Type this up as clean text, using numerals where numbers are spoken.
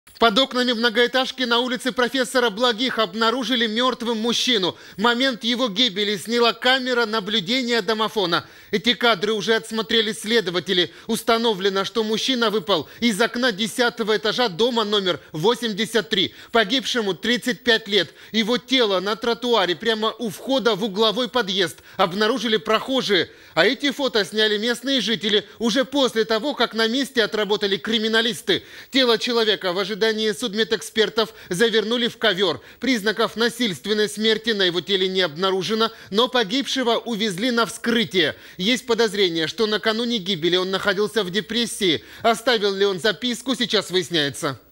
Под окнами многоэтажки на улице профессора Благих обнаружили мертвым мужчину. Момент его гибели сняла камера наблюдения домофона. Эти кадры уже отсмотрели следователи. Установлено, что мужчина выпал из окна 10-го этажа дома номер 83. Погибшему 35 лет. Его тело на тротуаре прямо у входа в угловой подъезд обнаружили прохожие. А эти фото сняли местные жители уже после того, как на месте отработали криминалисты. Тело человека в ожидании судмедэкспертов завернули в ковер. Признаков насильственной смерти на его теле не обнаружено, но погибшего увезли на вскрытие. Есть подозрение, что накануне гибели он находился в депрессии. Оставил ли он записку, сейчас выясняется.